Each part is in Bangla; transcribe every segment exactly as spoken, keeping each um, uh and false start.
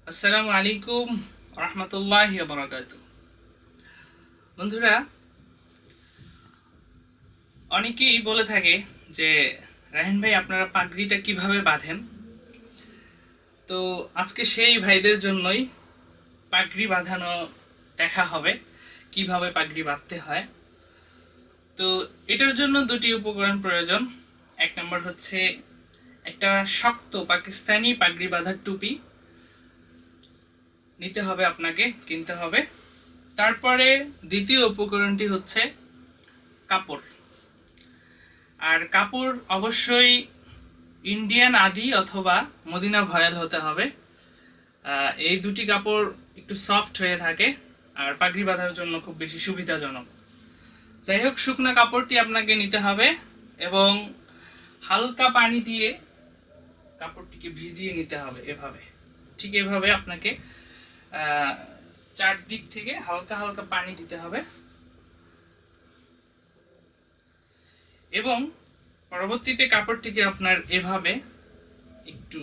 আসসালামু আলাইকুম রহমতুল্লাহি ওয়া বারাকাতুহু। বন্ধুরা, অনেকেই বলে থাকে যে রাহিন ভাই আপনারা পাগড়িটা কিভাবে বাঁধেন। তো আজকে সেই ভাইদের জন্যই পাগড়ি বাঁধানো দেখা হবে, কিভাবে পাগড়ি বাঁধতে হয়। তো এটার জন্য দুটি উপকরণ প্রয়োজন। এক নম্বর হচ্ছে একটা শক্ত পাকিস্তানি পাগড়ি বাঁধার টুপি নিতে হবে, আপনাকে কিনতে হবে। তারপরে দ্বিতীয় উপকরণটি হচ্ছে কাপড়। আর কাপড় অবশ্যই ইন্ডিয়ান আদি অথবা মদিনা ভয়েল হতে হবে। এই দুটি কাপড় একটু সফট হয়ে থাকে আর পাগড়ি বাঁধার জন্য খুব বেশি সুবিধাজনক। যাই হোক, শুকনো কাপড়টি আপনাকে নিতে হবে এবং হালকা পানি দিয়ে কাপড়টিকে ভিজিয়ে নিতে হবে। এভাবে, ঠিক এভাবে আপনাকে চারদিক থেকে হালকা হালকা পানি দিতে হবে এবং পরবর্তীতে কাপড়টিকে আপনার এভাবে একটু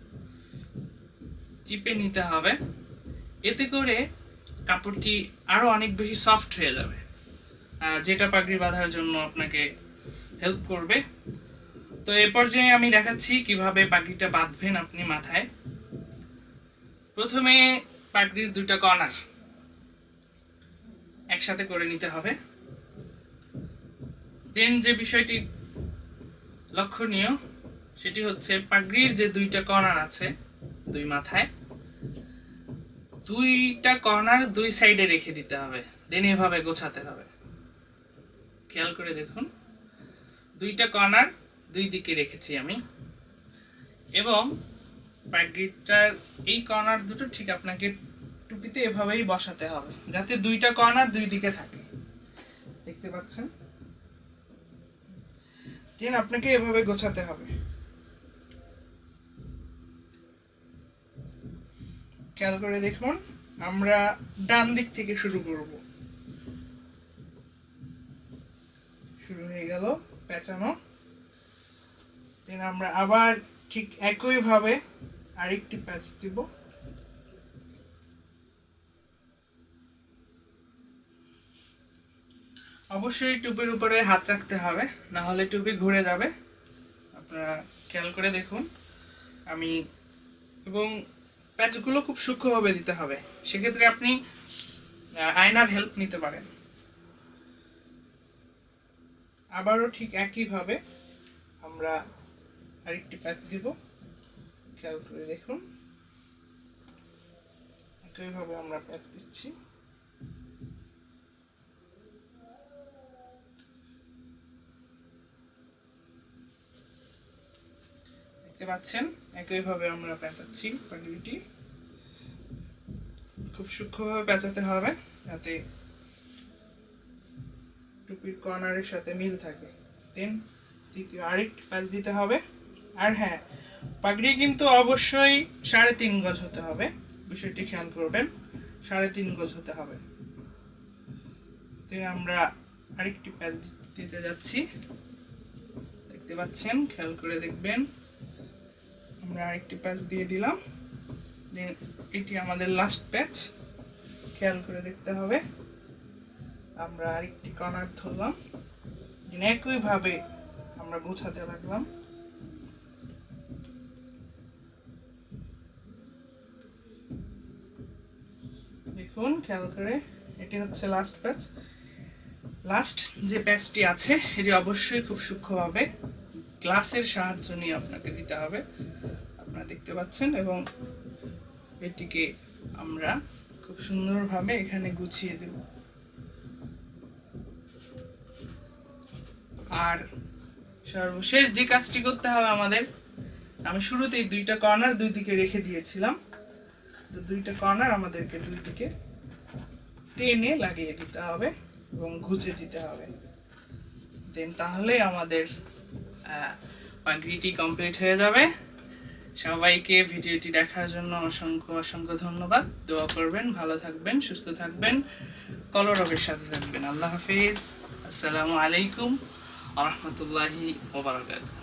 চিপে নিতে হবে। এতে করে কাপড়টি আরো অনেক বেশি সফট হয়ে যাবে, যেটা পাগড়ি বাঁধার জন্য আপনাকে হেল্প করবে। তো এ পর্যায়ে আমি দেখাচ্ছি কিভাবে পাগড়িটা বাঁধবেন আপনি মাথায়। প্রথমে পাগড়ির দুটো কর্নার একসাথে করে নিতে হবে। দেন যে বিষয়টি লক্ষণীয় সেটি হচ্ছে পাগড়ির যে দুইটা কর্নার আছে দুই মাথায়, দুইটা কর্নার দুই সাইডে রেখে দিতে হবে। দেন এভাবে গোছাতে হবে। খেয়াল করে দেখুন, দুইটা কর্নার দুই দিকে রেখেছি আমি এবং পাগড়িটার এই কর্নার দুটো ঠিক আপনাকে টুপিতে এভাবেই বসাতে হবে যাতে দুইটা কর্নার দুই দিকে থাকে। দেখতে পাচ্ছেন? দেন আপনাকে এভাবে গোছাতে হবে। খেয়াল করে দেখুন, আমরা ডান দিক থেকে শুরু করব। শুরু হয়ে গেল পেঁচানো। দেন আমরা আবার ঠিক একইভাবে আরেকটি প্যাচ দিব। অবশ্যই টুপির উপরে হাত রাখতে হবে, না হলে টুপি ঘুরে যাবে। আপনারা খেয়াল করে দেখুন আমি, এবং প্যাচগুলো খুব সূক্ষ্মভাবে দিতে হবে। সেক্ষেত্রে আপনি আয়নার হেল্প নিতে পারেন। আবারও ঠিক একইভাবে আমরা আরেকটি প্যাচ দিব। খেয়াল করে দেখুন, একইভাবে আমরা প্যাচ দিচ্ছি। দেখতে পাচ্ছেন, একইভাবে আমরা পেঁচাচ্ছি পাগড়িটি। খুব সূক্ষ্মভাবে পেঁচাতে হবে যাতে টুপির কর্নারের সাথে মিল থাকে। দেন তৃতীয় আরেকটি প্যাচ দিতে হবে। আর হ্যাঁ, পাগড়ি কিন্তু অবশ্যই সাড়ে তিন গজ হতে হবে, বিষয়টি খেয়াল করবেন। সাড়ে তিন গজ হতে হবে। দেন আমরা আরেকটি প্যাচ দিতে যাচ্ছি। দেখতে পাচ্ছেন, খেয়াল করে দেখবেন। আমরা আরেকটি প্যাচ দিয়ে দিলাম। দেন এটি আমাদের লাস্ট প্যাচ। খেয়াল করে দেখতে হবে। আমরা আরেকটি কর্নার ধরলাম। দেন একইভাবে আমরা গোছাতে লাগলাম। দেখুন, খেয়াল করে, এটি হচ্ছে লাস্ট প্যাচ। লাস্ট যে প্যাচটি আছে এটি অবশ্যই খুব সূক্ষ্মভাবে গ্লাসের সাহায্য নিয়ে আপনাকে দিতে হবে। আপনারা দেখতে পাচ্ছেন, এবং এটিকে আমরা খুব সুন্দরভাবে এখানে গুছিয়ে দেব। আর সর্বশেষ যে কাজটি করতে হবে আমাদের, আমি শুরুতেই দুইটা কর্নার দুই দিকে রেখে দিয়েছিলাম। তো দুইটা কর্নার আমাদেরকে দুই দিকে টেনে লাগিয়ে দিতে হবে এবং ঘুচে দিতে হবে। দেন তাহলে আমাদের পাগড়িটি কমপ্লিট হয়ে যাবে। সবাইকে ভিডিওটি দেখার জন্য অসংখ্য অসংখ্য ধন্যবাদ। দোয়া করবেন, ভালো থাকবেন, সুস্থ থাকবেন, কলরবের সাথে থাকবেন। আল্লাহ হাফিজ। আসসালামু আলাইকুম ওয়া রাহমাতুল্লাহি ওয়া বারাকাতুহু।